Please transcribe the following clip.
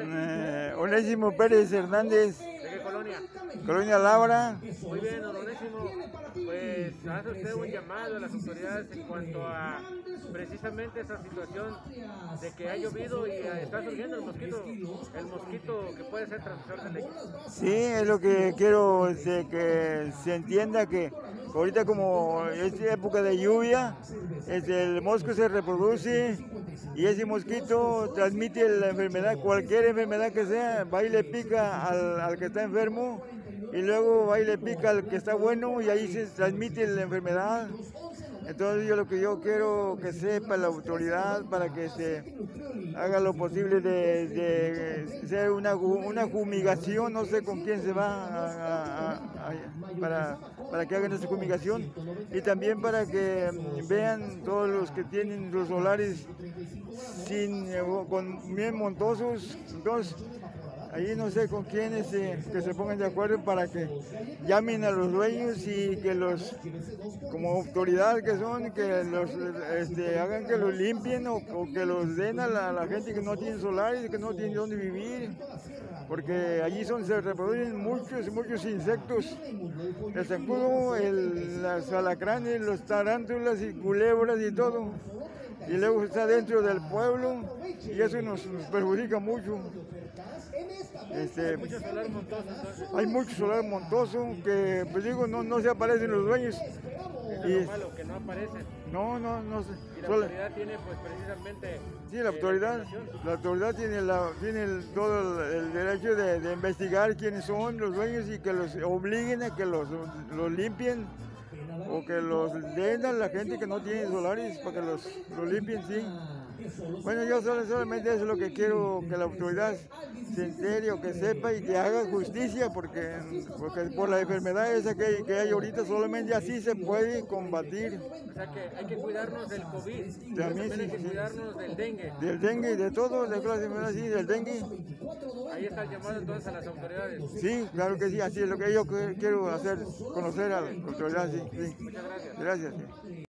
nombre? Onésimo Pérez Hernández, ¿De qué colonia? Colonia Laura. Muy bien, don Onésimo. Pues hace usted un llamado a las autoridades en cuanto a precisamente esa situación de que ha llovido y está surgiendo el mosquito que puede ser transmisor de dengue. Sí, es lo que quiero que se entienda que ahorita como es época de lluvia, el mosco se reproduce y ese mosquito transmite la enfermedad, cualquier enfermedad que sea, va y le pica al que está enfermo y luego va y le pica al que está bueno y ahí se transmite la enfermedad. Entonces yo lo que yo quiero que sepa la autoridad para que se haga lo posible de hacer una fumigación, no sé con quién se va para que hagan esa fumigación y también para que vean todos los que tienen los solares con bien montosos. Entonces ahí no sé con quiénes que se pongan de acuerdo para que llamen a los dueños y que como autoridad que son, que hagan que los limpien o que los den a la gente que no tiene solares, que no tiene dónde vivir, porque allí se reproducen muchos insectos, el zancudo, las alacranes, los tarántulas y culebras y todo. Y luego está dentro del pueblo y eso nos perjudica mucho. Hay mucho solar montoso que, pues digo, no se aparecen los dueños. Eso es lo malo, que no aparecen. No sé. Y la autoridad tiene, pues, precisamente... Sí, la autoridad tiene todo el derecho de investigar quiénes son los dueños y que los obliguen a que los limpien o que los den a la gente que no tiene solares para que los limpien, sí. Bueno, yo solamente eso es lo que quiero, que la autoridad se entere o que sepa y que haga justicia, porque por la enfermedad esa que hay ahorita solamente así se puede combatir. O sea que hay que cuidarnos del COVID, también hay que cuidarnos del dengue. Del dengue y de todo, de la enfermedad, sí, del dengue. Ahí está el llamado entonces a las autoridades. Sí, claro que sí, así es lo que yo quiero hacer, conocer a la autoridad, sí. Muchas gracias. Gracias. Sí.